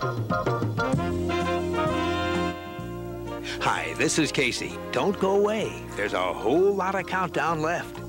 Hi, this is Casey. Don't go away. There's a whole lot of countdown left.